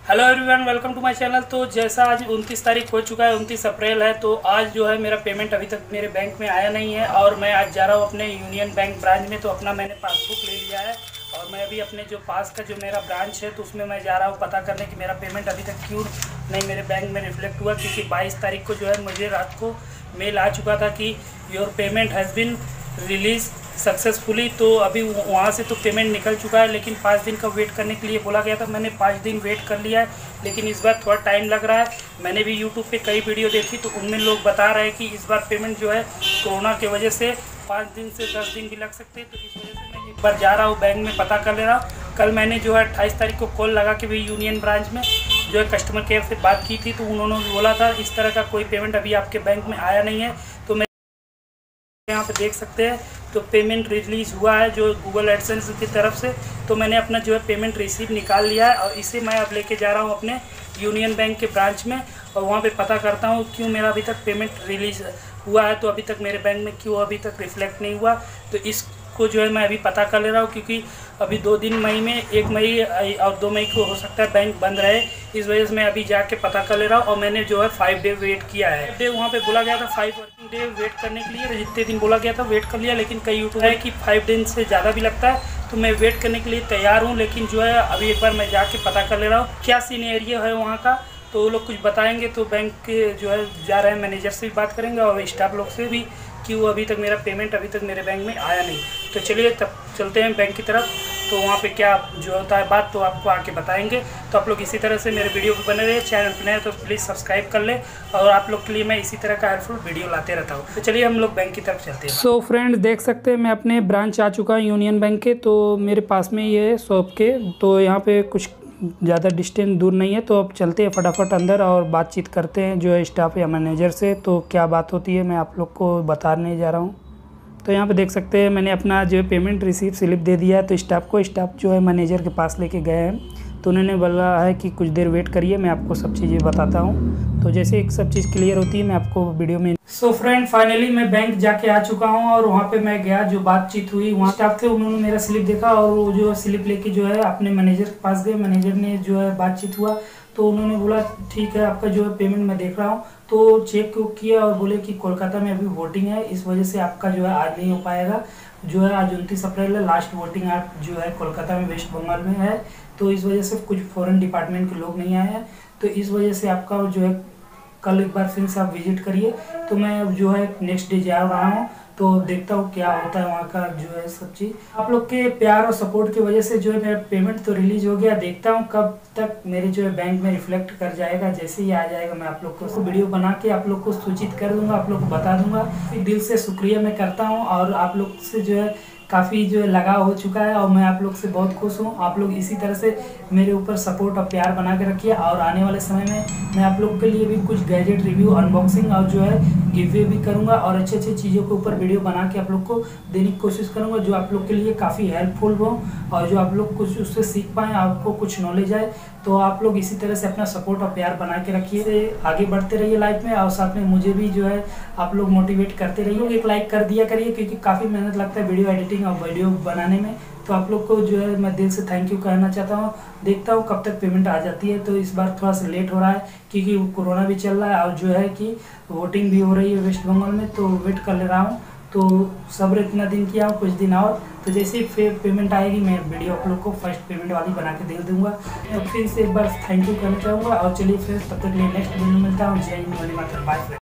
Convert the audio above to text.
Hello everyone, welcome to my channel. तो जैसा आज 29 तारीख हो चुका है, 29 अप्रैल है, तो आज जो है मेरा पेमेंट अभी तक मेरे बैंक में आया नहीं है और मैं आज जा रहा हूँ अपने यूनियन बैंक ब्रांच में। तो अपना मैंने पासबुक ले लिया है और मैं अभी अपने जो पास का जो मेरा ब्रांच है तो उसमें मैं जा रहा हूँ पता करने कि मेरा पेमेंट अभी तक क्यों नहीं मेरे बैंक में रिफ्लेक्ट हुआ। क्योंकि 22 तारीख को जो है मुझे रात को मेल आ चुका था कि your payment has been released successfully. तो अभी वहाँ से तो पेमेंट निकल चुका है, लेकिन 5 दिन का वेट करने के लिए बोला गया था। मैंने 5 दिन वेट कर लिया है, लेकिन इस बार थोड़ा टाइम लग रहा है। मैंने भी यूट्यूब पे कई वीडियो देखी तो उनमें लोग बता रहे हैं कि इस बार पेमेंट जो है कोरोना की वजह से 5 दिन से 10 दिन भी लग सकते हैं। तो इस वजह से मैं एक बार जा रहा हूँ बैंक में पता कर ले रहा हूँ। कल मैंने जो है 28 तारीख को कॉल लगा के भी यूनियन ब्रांच में जो है कस्टमर केयर से बात की थी, तो उन्होंने बोला था इस तरह का कोई पेमेंट अभी आपके बैंक में आया नहीं है। तो मैं यहाँ पे देख सकते हैं तो पेमेंट रिलीज़ हुआ है जो गूगल एडसेंस की तरफ से। तो मैंने अपना जो है पेमेंट रिसीव निकाल लिया है और इसे मैं अब लेके जा रहा हूँ अपने यूनियन बैंक के ब्रांच में और वहाँ पे पता करता हूँ क्यों मेरा अभी तक पेमेंट रिलीज़ हुआ है, तो अभी तक मेरे बैंक में क्यों अभी तक रिफ्लेक्ट नहीं हुआ। तो इसको जो है मैं अभी पता कर ले रहा हूँ, क्योंकि अभी 2 दिन मई में 1 मई और 2 मई को हो सकता है बैंक बंद रहे। इस वजह से मैं अभी जाके पता कर ले रहा हूँ और मैंने जो है 5 डे वेट किया है। 5 डे वहाँ पे बोला गया था, 5 वर्किंग डे वेट करने के लिए। जितने दिन बोला गया था वेट कर लिया, लेकिन कई यूट्यूब है कि 5 दिन से ज़्यादा भी लगता है। तो मैं वेट करने के लिए तैयार हूँ, लेकिन जो है अभी एक बार मैं जाके पता कर ले रहा हूँ क्या सीनेरियो है वहाँ का। तो वो लोग कुछ बताएंगे तो बैंक के जो है जा रहे हैं मैनेजर से भी बात करेंगे और स्टाफ लोग से भी कि वो अभी तक मेरा पेमेंट अभी तक मेरे बैंक में आया नहीं। तो चलिए तब चलते हैं बैंक की तरफ। तो वहाँ पे क्या जो होता है बात तो आपको आके बताएंगे। तो आप लोग इसी तरह से मेरे वीडियो को बने रहे। चैनल पर नए तो प्लीज़ सब्सक्राइब कर ले और आप लोग के लिए मैं इसी तरह का हेल्पफुल वीडियो लाते रहता हूँ। तो चलिए हम लोग बैंक की तरफ चलते हैं। सो फ्रेंड्स, देख सकते हैं मैं अपने ब्रांच आ चुका हूँ यूनियन बैंक के। तो मेरे पास में ये है शॉप के, तो यहाँ पे कुछ ज़्यादा डिस्टेंस दूर नहीं है। तो अब चलते हैं फटाफट अंदर और बातचीत करते हैं जो है स्टाफ या मैनेजर से। तो क्या बात होती है मैं आप लोग को बताने जा रहा हूँ। तो यहाँ पे देख सकते हैं मैंने अपना जो है पेमेंट रिसीव स्लिप दे दिया है। तो स्टाफ जो है मैनेजर के पास लेके गए हैं। तो उन्होंने बोला है कि कुछ देर वेट करिए, मैं आपको सब चीज़ें बताता हूँ। तो जैसे एक सब चीज़ क्लियर होती है मैं आपको वीडियो में। सो फ्रेंड, फाइनली मैं बैंक जाके आ चुका हूँ और वहाँ पे मैं गया, जो बातचीत हुई वहाँ स्टाफ थे उन्होंने मेरा स्लिप देखा और वो जो स्लिप लेके जो है अपने मैनेजर के पास गए। मैनेजर ने जो है बातचीत हुआ तो उन्होंने बोला ठीक है आपका जो है पेमेंट मैं देख रहा हूँ। तो चेक किया और बोले कि कोलकाता में अभी वोटिंग है, इस वजह से आपका जो है आज नहीं हो पाएगा। जो है आज 29 अप्रैल है, लास्ट वोटिंग आज जो है कोलकाता में वेस्ट बंगाल में है। तो इस वजह से कुछ फॉरेन डिपार्टमेंट के लोग नहीं आए हैं। तो इस वजह से आपका जो है कल एक बार फिर से आप विजिट करिए। तो मैं अब जो है नेक्स्ट डे जा रहा हूँ, तो देखता हूँ क्या होता है वहाँ का जो है सब चीज़। आप लोग के प्यार और सपोर्ट की वजह से जो है मेरा पेमेंट तो रिलीज हो गया। देखता हूँ कब तक मेरे जो है बैंक में रिफ्लेक्ट कर जाएगा। जैसे ही आ जाएगा मैं आप लोग को वीडियो बना के आप लोग को सूचित कर दूंगा, आप लोग को बता दूंगा। दिल से शुक्रिया मैं करता हूँ और आप लोग से जो है काफ़ी जो है लगाव हो चुका है और मैं आप लोग से बहुत खुश हूँ। आप लोग इसी तरह से मेरे ऊपर सपोर्ट और प्यार बना के रखिए और आने वाले समय में मैं आप लोग के लिए भी कुछ गैजेट रिव्यू, अनबॉक्सिंग और जो है गिववे भी करूँगा और अच्छे अच्छे चीज़ों के ऊपर वीडियो बना के आप लोग को देने की कोशिश करूँगा, जो आप लोग के लिए काफ़ी हेल्पफुल हो और जो आप लोग कुछ उससे सीख पाएँ, आपको कुछ नॉलेज आए। तो आप लोग इसी तरह से अपना सपोर्ट और प्यार बना के रखिए, आगे बढ़ते रहिए लाइफ में और साथ में मुझे भी जो है आप लोग मोटिवेट करते रहिए। एक लाइक कर दिया करिए क्योंकि काफ़ी मेहनत लगता है वीडियो एडिटिंग और वीडियो बनाने में। तो आप लोग को जो है मैं दिल से थैंक यू कहना चाहता हूँ। देखता हूँ कब तक पेमेंट आ जाती है। तो इस बार थोड़ा सा लेट हो रहा है क्योंकि कोरोना भी चल रहा है और जो है कि वोटिंग भी हो रही है वेस्ट बंगाल में। तो वेट कर ले रहा हूँ। तो सब्र इतना दिन किया हूँ, कुछ दिन और। तो जैसे ही फिर पेमेंट आएगी मैं वीडियो आप लोग को फर्स्ट पेमेंट वाली बना के दे दूँगा। तो फिर से एक बार थैंक यू कहना चाहूँगा और चलिए फिर तब तक नेक्स्ट वीडियो में मिलता हूँ। जय हिंद, वंदे मातरम, बाय।